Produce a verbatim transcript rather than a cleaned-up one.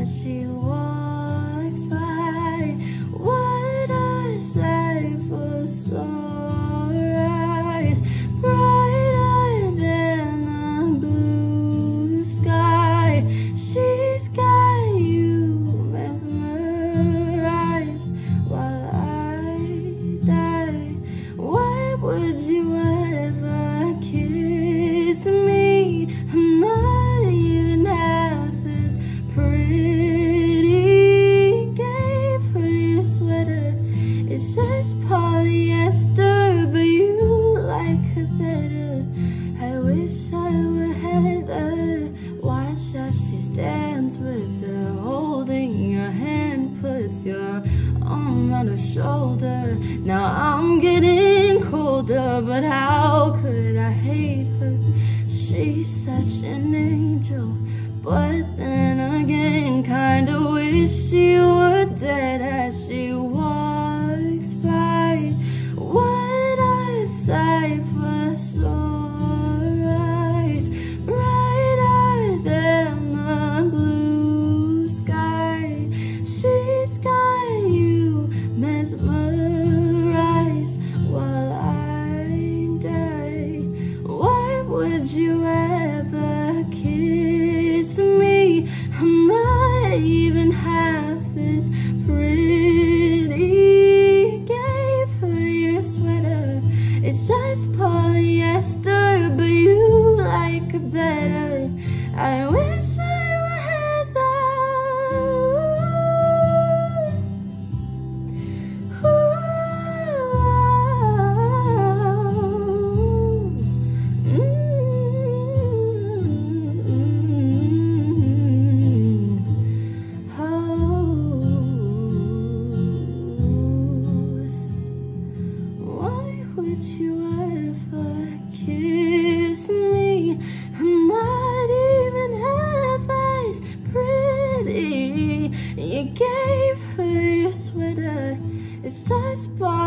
as she walks by. What a sight for sore eyes, brighter than the blue sky. She's got you mesmerized while I die. Why would you ever kiss me? I'm not even half as pretty. Gave her your sweater, it's just polyester, but you like her better. I wish I were Heather. Watch as she stands with her, holding your hand, puts your arm on her shoulder. Now I'm getting colder, but how could I hate her? She's such an angel, but then again, kinda wish she were dead as she walks by. What a sight for sore eyes, brighter than the blue sky. She's got you mesmerized while I die. Why would you ever kiss me? I'm not even half as pretty. Gave her your sweater, it's just polyester, but you like it better. I wish I were Heather. Would you ever kiss me? I'm not even half as pretty. You gave her your sweater, it's just